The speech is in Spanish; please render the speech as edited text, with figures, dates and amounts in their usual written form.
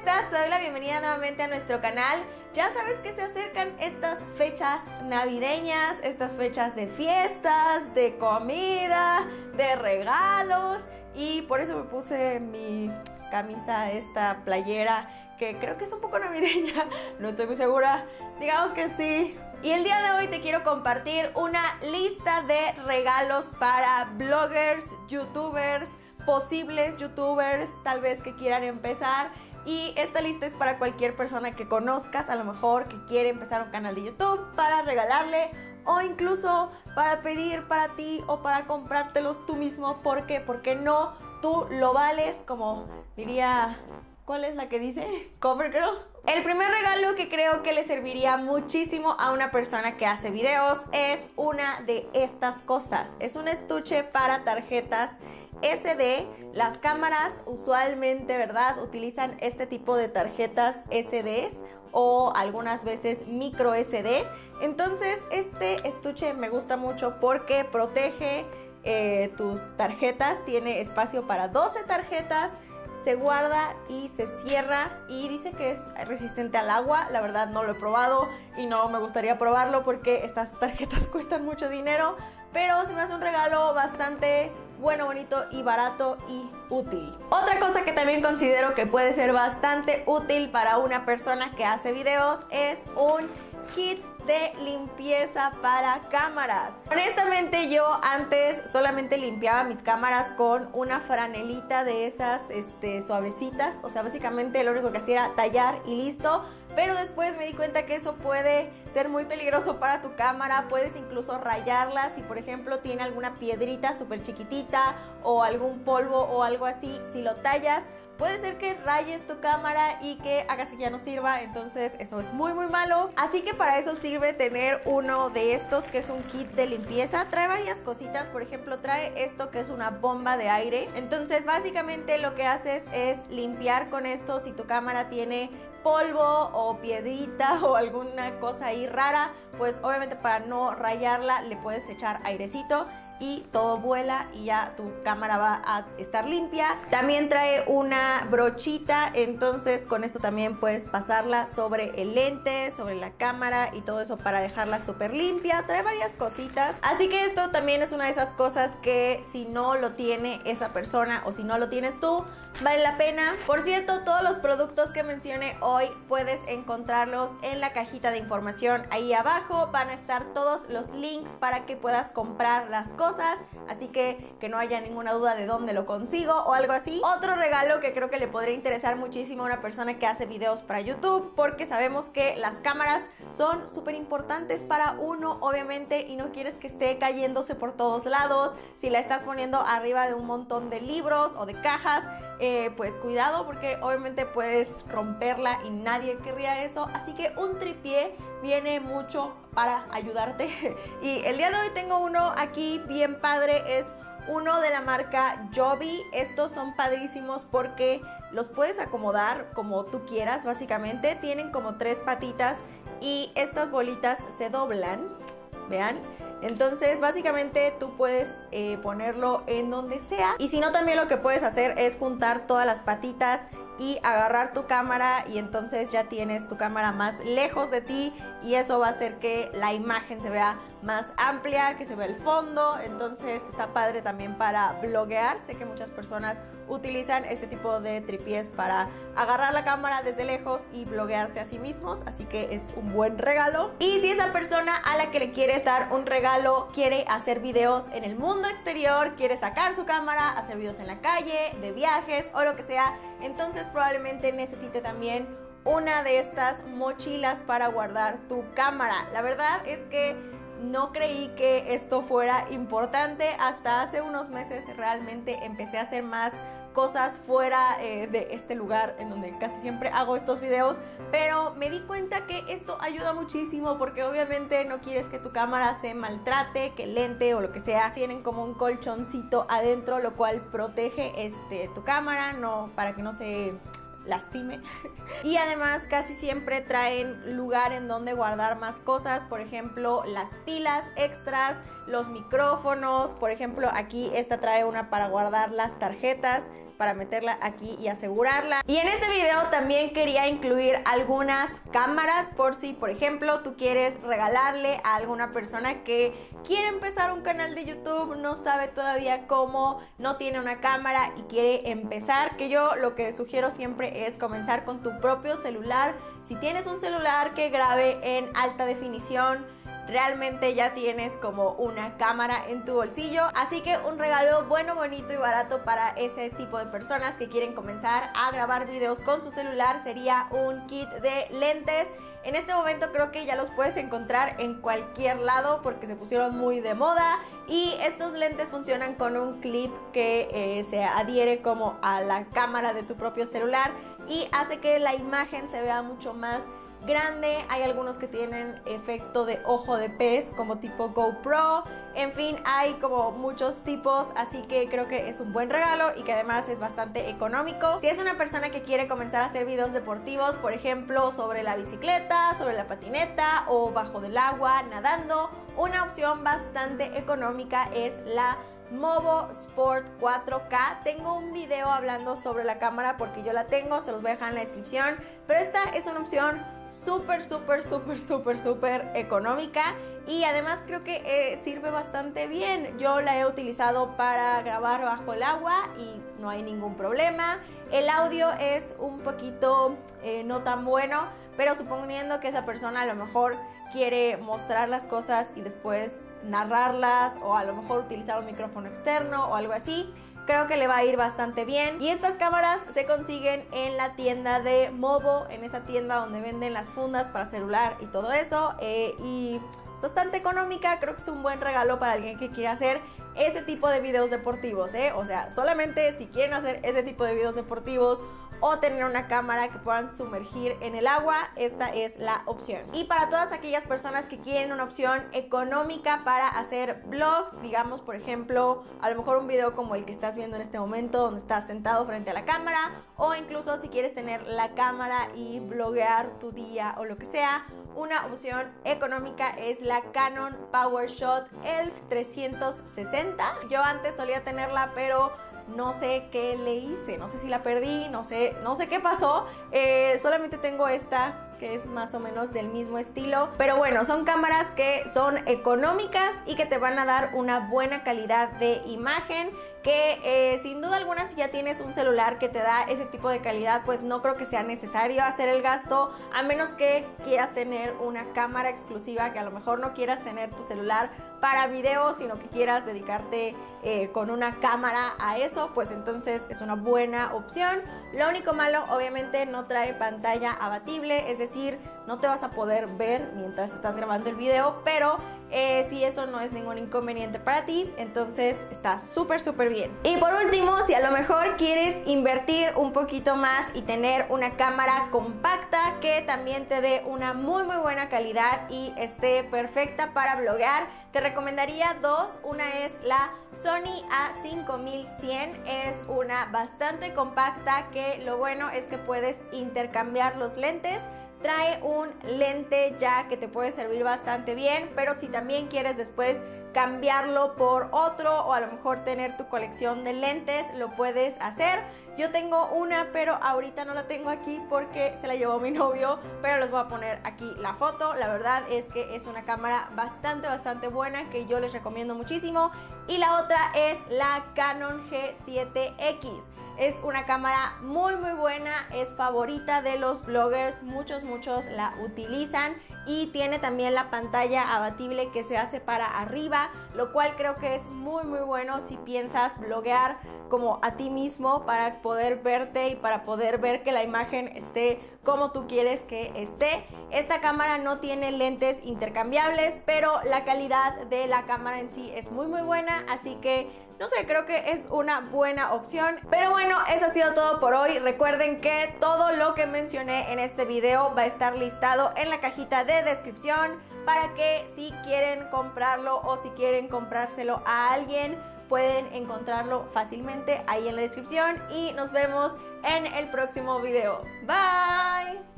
estás? Te doy la bienvenida nuevamente a nuestro canal. Ya sabes que se acercan estas fechas navideñas, estas fechas de fiestas, de comida, de regalos, y por eso me puse mi camisa, esta playera, que creo que es un poco navideña, no estoy muy segura, digamos que sí. Y el día de hoy te quiero compartir una lista de regalos para bloggers, youtubers, posibles youtubers, tal vez que quieran empezar. Y esta lista es para cualquier persona que conozcas, a lo mejor que quiere empezar un canal de YouTube, para regalarle o incluso para pedir para ti o para comprártelos tú mismo. ¿Por qué? Porque no, tú lo vales, como diría... ¿Cuál es la que dice? CoverGirl. El primer regalo que creo que le serviría muchísimo a una persona que hace videos es una de estas cosas. Es un estuche para tarjetas SD. Las cámaras usualmente, ¿verdad?, utilizan este tipo de tarjetas SDs o algunas veces micro SD. Entonces este estuche me gusta mucho porque protege tus tarjetas. Tiene espacio para 12 tarjetas. Se guarda y se cierra y dice que es resistente al agua. La verdad no lo he probado y no me gustaría probarlo porque estas tarjetas cuestan mucho dinero, pero se me hace un regalo bastante bueno, bonito y barato y útil. Otra cosa que también considero que puede ser bastante útil para una persona que hace videos es un kit de limpieza para cámaras. Honestamente yo antes solamente limpiaba mis cámaras con una franelita de esas suavecitas, o sea, básicamente lo único que hacía era tallar y listo. Pero después me di cuenta que eso puede ser muy peligroso para tu cámara. Puedes incluso rayarla si por ejemplo tiene alguna piedrita súper chiquitita o algún polvo o algo así. Si lo tallas, puede ser que rayes tu cámara y que hagas que ya no sirva, entonces eso es muy malo. Así que para eso sirve tener uno de estos, que es un kit de limpieza. Trae varias cositas, por ejemplo trae esto que es una bomba de aire. Entonces básicamente lo que haces es limpiar con esto si tu cámara tiene polvo o piedrita o alguna cosa ahí rara, pues obviamente para no rayarla le puedes echar airecito y todo vuela y ya tu cámara va a estar limpia. También trae una brochita, entonces con esto también puedes pasarla sobre el lente, sobre la cámara y todo eso para dejarla súper limpia. Trae varias cositas, así que esto también es una de esas cosas que si no lo tiene esa persona o si no lo tienes tú, vale la pena. Por cierto, todos los productos que mencioné hoy puedes encontrarlos en la cajita de información ahí abajo. Van a estar todos los links para que puedas comprar las cosas, así que no haya ninguna duda de dónde lo consigo o algo así. Otro regalo que creo que le podría interesar muchísimo a una persona que hace videos para YouTube, porque sabemos que las cámaras son súper importantes para uno, obviamente, y no quieres que esté cayéndose por todos lados. Si la estás poniendo arriba de un montón de libros o de cajas, pues cuidado, porque obviamente puedes romperla y nadie querría eso. Así que un tripié viene mucho para ayudarte. Y el día de hoy tengo uno aquí bien padre. Es uno de la marca Joby. Estos son padrísimos porque los puedes acomodar como tú quieras. Básicamente tienen como 3 patitas y estas bolitas se doblan, vean. Entonces básicamente tú puedes ponerlo en donde sea, y si no, también lo que puedes hacer es juntar todas las patitas y agarrar tu cámara, y entonces ya tienes tu cámara más lejos de ti y eso va a hacer que la imagen se vea más amplia, que se vea el fondo. Entonces está padre también para bloguear. Sé que muchas personas utilizan este tipo de tripiés para agarrar la cámara desde lejos y bloguearse a sí mismos, así que es un buen regalo. Y si esa persona a la que le quieres dar un regalo quiere hacer videos en el mundo exterior, quiere sacar su cámara, hacer videos en la calle, de viajes o lo que sea, entonces probablemente necesite también una de estas mochilas para guardar tu cámara. La verdad es que no creí que esto fuera importante hasta hace unos meses. Realmente empecé a hacer más cosas fuera de este lugar en donde casi siempre hago estos videos, pero me di cuenta que esto ayuda muchísimo porque obviamente no quieres que tu cámara se maltrate, que el lente o lo que sea tienen como un colchoncito adentro, lo cual protege tu cámara, no, para que no se lastime. Y además casi siempre traen lugar en donde guardar más cosas, por ejemplo las pilas extras, los micrófonos. Por ejemplo aquí esta trae una para guardar las tarjetas para meterla aquí y asegurarla. Y en este video también quería incluir algunas cámaras por si, por ejemplo, tú quieres regalarle a alguna persona que quiere empezar un canal de YouTube, no sabe todavía cómo, no tiene una cámara y quiere empezar, que yo lo que sugiero siempre es comenzar con tu propio celular. Si tienes un celular que grabe en alta definición, realmente ya tienes como una cámara en tu bolsillo. Así que un regalo bueno, bonito y barato para ese tipo de personas que quieren comenzar a grabar videos con su celular sería un kit de lentes. En este momento creo que ya los puedes encontrar en cualquier lado porque se pusieron muy de moda, y estos lentes funcionan con un clip que se adhiere como a la cámara de tu propio celular y hace que la imagen se vea mucho más grande. Hay algunos que tienen efecto de ojo de pez como tipo GoPro, en fin, hay como muchos tipos, así que creo que es un buen regalo y que además es bastante económico. Si es una persona que quiere comenzar a hacer videos deportivos, por ejemplo sobre la bicicleta, sobre la patineta o bajo del agua, nadando, una opción bastante económica es la Movo Sport 4K. Tengo un video hablando sobre la cámara porque yo la tengo, se los voy a dejar en la descripción, pero esta es una opción súper económica y además creo que sirve bastante bien. Yo la he utilizado para grabar bajo el agua y no hay ningún problema. El audio es un poquito no tan bueno, pero suponiendo que esa persona a lo mejor quiere mostrar las cosas y después narrarlas, o a lo mejor utilizar un micrófono externo o algo así, creo que le va a ir bastante bien. Y estas cámaras se consiguen en la tienda de Movo, en esa tienda donde venden las fundas para celular y todo eso, y es bastante económica. Creo que es un buen regalo para alguien que quiera hacer ese tipo de videos deportivos, o sea, solamente si quieren hacer ese tipo de videos deportivos o tener una cámara que puedan sumergir en el agua, esta es la opción. Y para todas aquellas personas que quieren una opción económica para hacer vlogs, digamos por ejemplo, a lo mejor un video como el que estás viendo en este momento, donde estás sentado frente a la cámara, o incluso si quieres tener la cámara y vloguear tu día o lo que sea, una opción económica es la Canon PowerShot ELPH 360. Yo antes solía tenerla, pero no sé qué le hice, no sé si la perdí, no sé qué pasó. Solamente tengo esta, que es más o menos del mismo estilo, pero bueno, son cámaras que son económicas y que te van a dar una buena calidad de imagen, que sin duda alguna, si ya tienes un celular que te da ese tipo de calidad, pues no creo que sea necesario hacer el gasto, a menos que quieras tener una cámara exclusiva, que a lo mejor no quieras tener tu celular para videos, sino que quieras dedicarte con una cámara a eso, pues entonces es una buena opción. Lo único malo, obviamente, no trae pantalla abatible, es decir, no te vas a poder ver mientras estás grabando el video, pero si eso no es ningún inconveniente para ti, entonces está súper bien. Y por último, si a lo mejor quieres invertir un poquito más y tener una cámara compacta que también te dé una muy buena calidad y esté perfecta para vloguear, te recomendaría dos. Una es la Sony A5100, es una bastante compacta que lo bueno es que puedes intercambiar los lentes. Trae un lente ya que te puede servir bastante bien, pero si también quieres después cambiarlo por otro, o a lo mejor tener tu colección de lentes, lo puedes hacer. Yo tengo una, pero ahorita no la tengo aquí porque se la llevó mi novio, pero les voy a poner aquí la foto. La verdad es que es una cámara bastante buena que yo les recomiendo muchísimo. Y la otra es la Canon G7X. Es una cámara muy buena, es favorita de los bloggers, muchos la utilizan, y tiene también la pantalla abatible que se hace para arriba, lo cual creo que es muy bueno si piensas bloguear como a ti mismo, para poder verte y para poder ver que la imagen esté como tú quieres que esté. Esta cámara no tiene lentes intercambiables, pero la calidad de la cámara en sí es muy buena, así que no sé, creo que es una buena opción. Pero bueno, eso ha sido todo por hoy. Recuerden que todo lo que mencioné en este video va a estar listado en la cajita de descripción, para que si quieren comprarlo o si quieren comprárselo a alguien, pueden encontrarlo fácilmente ahí en la descripción. Y nos vemos en el próximo video. Bye.